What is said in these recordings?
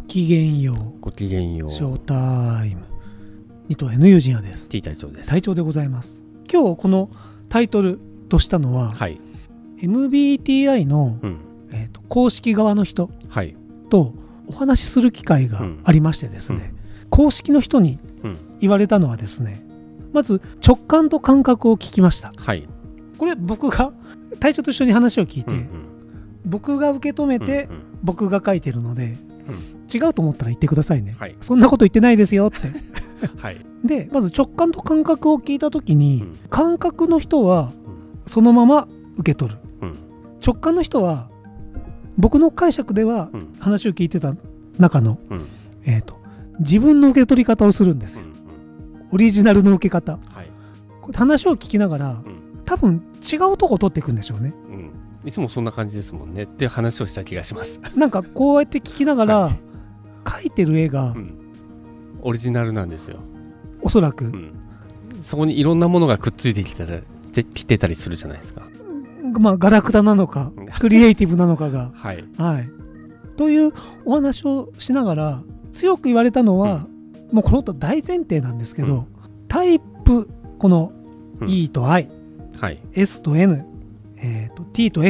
きげんよう。 ごきげんよう。 ショータイム。二等兵の友人やです。 T 隊長です。 隊長でございます。今日このタイトルとしたのは、 はい。 MBTI の、公式側の人はい。 とお話しする機会がありましてですね、公式の人に言われたのはですね、まず直感と感覚を聞きました。 はい。 これ僕が隊長と一緒に話を聞いて、僕が受け止めて、僕が書いてるので、違うと思ったら言ってくださいね、はい、そんなこと言ってないですよってはい、でまず直感と感覚を聞いた時に、感覚の人はそのまま受け取る、直感の人は僕の解釈では、話を聞いてた中の、自分の受け取り方をするんですよ、オリジナルの受け方、はい、話を聞きながら、多分違うとこ取っていくんでしょうね、 いつもそんな感じですもんねっていう話をした気がします。 なんかこうやって聞きながら、はい、描いてる絵が、 オリジナルなんですよおそらく、 そこにいろんなものがくっついてきてたりするじゃないですか。 まあガラクタなのかクリエイティブなのかがはい、 はい、というお話をしながら強く言われたのは、もうこのこと大前提なんですけど、タイプこの E と I、 はい、 S と N、T と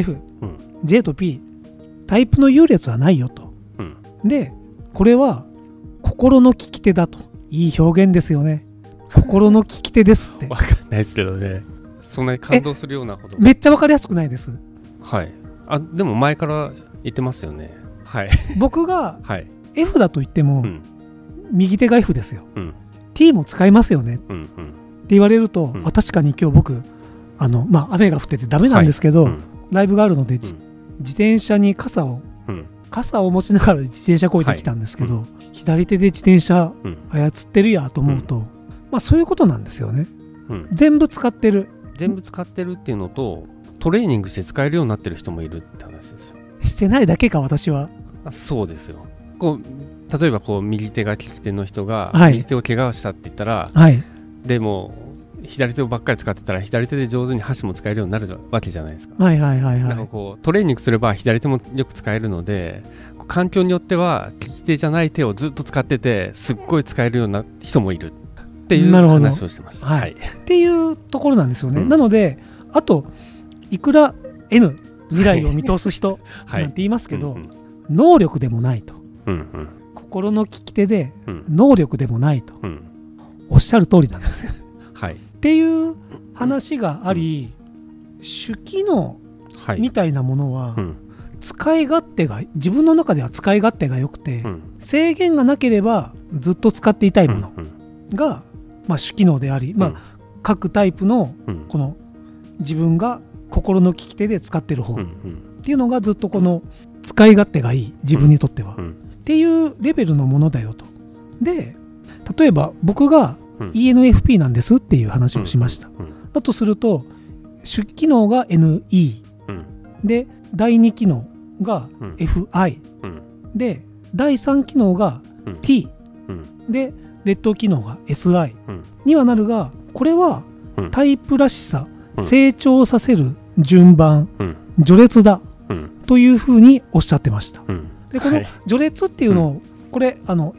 F、J と P、 タイプの優劣はないよと、でこれは心の利き手だと。いい表現ですよね。心の利き手ですって。 分かんないですけどね。そんなに感動するようなこと。 めっちゃ分かりやすくないです。 はい。あ、でも前から言ってますよね。はい。 僕が F だと言っても、右手が F ですよ。T も使いますよね。って言われると、確かに今日僕雨が降っててダメなんですけど、ライブがあるので、自転車に傘を持ちながら自転車こいできたんですけど、左手で自転車操ってるやと思うと、そういうことなんですよね、全部使ってるっていうのと、トレーニングして使えるようになってる人もいるって話ですよ。 してないだけか私は。 そうですよ。例えば右手が利き手の人が、右手を怪我をしたって言ったら、でも左手ばっかり使ってたら左手で上手に箸も使えるようになるわけじゃないですか。なんかトレーニングすれば左手もよく使えるので、環境によっては利き手じゃない手をずっと使っててすっごい使えるような人もいるっていう話をしてました。 っていうところなんですよね、なのであといくら N 未来を見通す人なんて言いますけど、能力でもないと、心の利き手で能力でもないと、おっしゃる通りなんですよっていう話があり、主機能みたいなものは使い勝手が、自分の中では使い勝手が良くて、制限がなければずっと使っていたいものが主機能であり、各タイプのこの自分が心の利き手で使ってる方っていうのがずっとこの使い勝手がいい自分にとってはっていうレベルのものだよと。で例えば僕がENFP なんですっていう話をしました。だとすると主機能が NE、で第2機能が FI、で第3機能が T、で劣等機能が SI にはなるが、これはタイプらしさ、成長させる順番、序列だというふうにおっしゃってました。でこの序列っていうのを、これ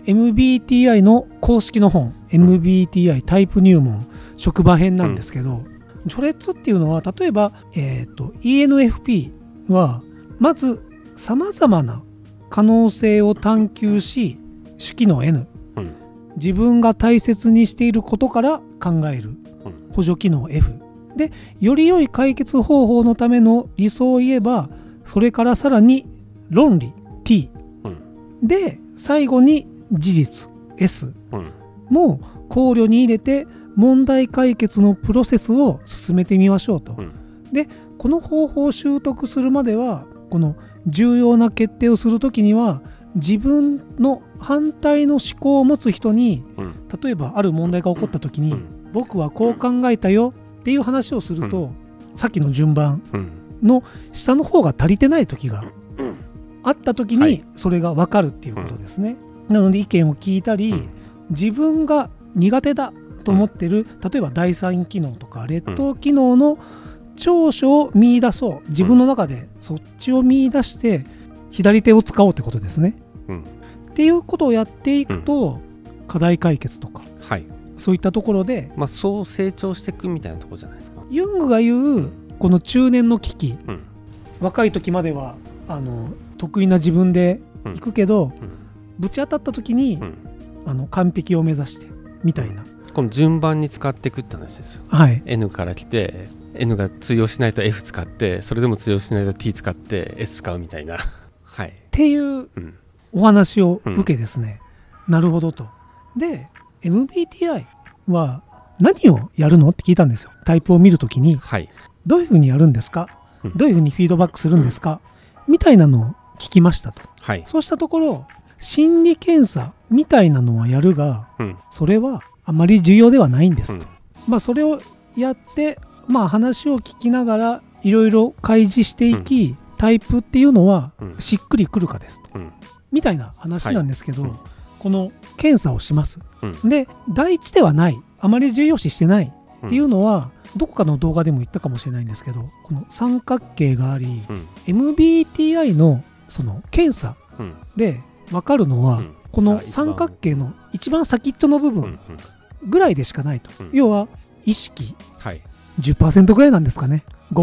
MBTI の公式の本、MBTI タイプ入門職場編なんですけど、序列っていうのは例えば、ENFP はまずさまざまな可能性を探求し、主機能 N、自分が大切にしていることから考える補助機能 F で、より良い解決方法のための理想を言えば、それからさらに論理 T、で最後に事実 S も考慮に入れて問題解決のプロセスを進めてみましょうと。でこの方法を習得するまでは、この重要な決定をするときには自分の反対の思考を持つ人に、例えばある問題が起こったときに、僕はこう考えたよっていう話をすると、さっきの順番の下の方が足りてない時があった時にそれが分かるっていうことですね。なので意見を聞いたり、自分が苦手だと思ってる、例えば第3機能とか劣等機能の長所を見出そう、自分の中でそっちを見出して左手を使おうってことですね。 っていうことをやっていくと、課題解決とか、 はい、 そういったところで、 そう成長していくみたいなところじゃないですか。 ユングが言うこの中年の危機、若い時までは得意な自分でいくけど、ぶち当たった時に、完璧を目指してみたいな、 この順番に使っていくって話ですよ、 はい、 N から来て N が通用しないと F 使って、それでも通用しないと T 使って S 使うみたいな、はい、 っていうお話を受けですね、なるほどと。で MBTI は何をやるのって聞いたんですよ。タイプを見るときに、はい、どういうふうにやるんですか、どういうふうにフィードバックするんですか、みたいなのを聞きましたと、はい、そうしたところ心理検査みたいなのはやるが、それはあまり重要ではないんですと、それをやって、話を聞きながらいろいろ開示していき、タイプっていうのはしっくりくるかですと、みたいな話なんですけど、この検査をします、で第一ではない、あまり重要視してないっていうのは、どこかの動画でも言ったかもしれないんですけど、この三角形があり、MBTI のその検査で分かるのは、この三角形の一番先っちょの部分ぐらいでしかないと、要は意識、10% ぐらいなんですかね、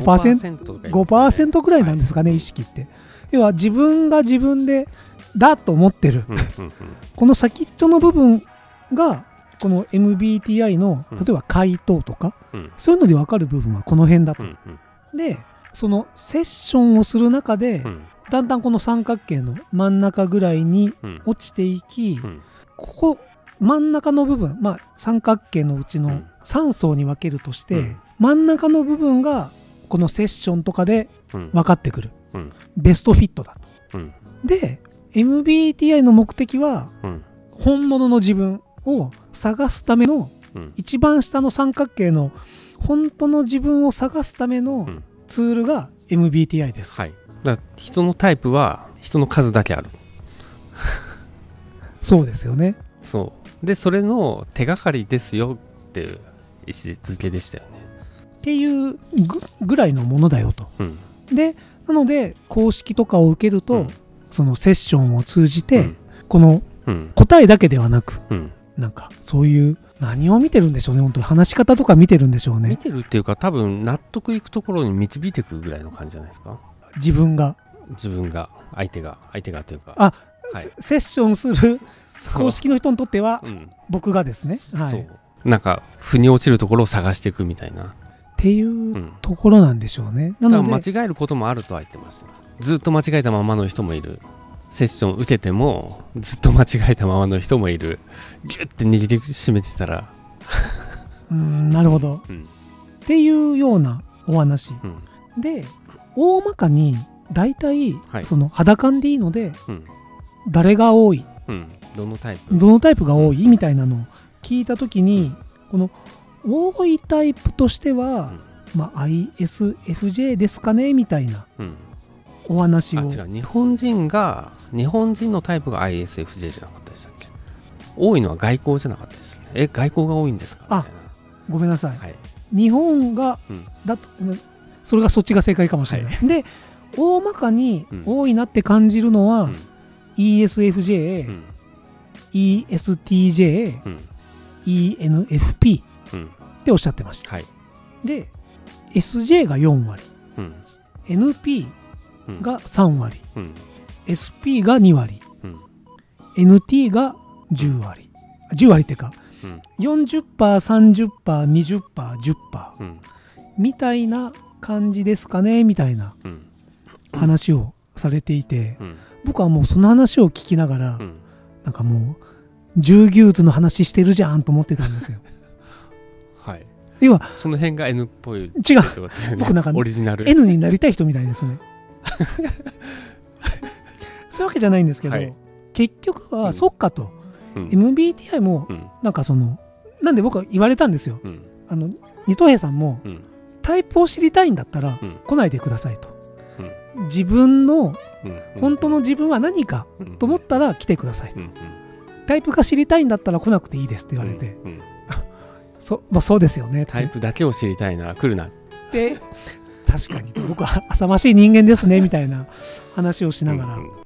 5% ぐらいなんですかね、意識って。要は自分が自分でだと思ってるこの先っちょの部分がこの MBTI の例えば回答とか、そういうので分かる部分はこの辺だと。でそのセッションをする中で、だんだんこの三角形の真ん中ぐらいに落ちていき、ここ真ん中の部分、三角形のうちの3層に分けるとして、真ん中の部分がこのセッションとかで分かってくる、ベストフィットだと。で MBTI の目的は、本物の自分を探すための、一番下の三角形の本当の自分を探すためのツールが MBTI です、 はい、だから人のタイプは人の数だけあるそうですよね。 そうで、それの手がかりですよっていう位置づけでしたよねっていうぐらいのものだよと、でなので公式とかを受けると、そのセッションを通じて、この答えだけではなく、なんかそういう何を見てるんでしょうね、本当に話し方とか見てるんでしょうね。 見てるっていうか、多分納得いくところに導いていくぐらいの感じじゃないですか。 自分が相手がというか、 はい、セッションする公式の人にとっては、僕がですね、はい、 なんか腑に落ちるところを探していくみたいなっていうところなんでしょうね。 なので間違えることもあるとは言ってました。ずっと間違えたままの人もいる、セッション受けてもずっと間違えたままの人もいる、ギュッて握りしめてたらなるほど、っていうようなお話、で大まかに大体、その肌感でいいので、誰が多い、どのタイプが多いみたいなのを聞いたときに、この多いタイプとしては、ISFJ ですかねみたいなお話を。 違う、日本人のタイプが ISFJ じゃなかったでしたっけ。多いのは外交じゃなかったですね。外交が多いんですかみたいな。 ごめんなさい、日本が、だとそれがそっちが正解かもしれない、で大まかに多いなって感じるのは、ESFJ、ESTJ、ENFP っておっしゃってました、で SJ が4割、NP が3割、SP が2割、NT が10割っていうか、40%、30%、20%、10%、みたいな感じですかねみたいな話をされていて、僕はもうその話を聞きながら、なんかもう十牛図の話してるじゃんと思ってたんですよ。 はい。要はその辺が N っぽい、違う、 僕なんかオリジナル N になりたい人みたいですね。そういうわけじゃないんですけど、結局はそっかと、MBTI もなんかその、なんで僕は言われたんですよ。二戸平さんも、タイプを知りたいんだったら来ないでくださいと、自分の本当の自分は何かと思ったら来てくださいと、タイプが知りたいんだったら来なくていいですって言われて、そうですよね、 タイプだけを知りたいなら来るなって、 確かに僕は浅ましい人間ですねみたいな話をしながら、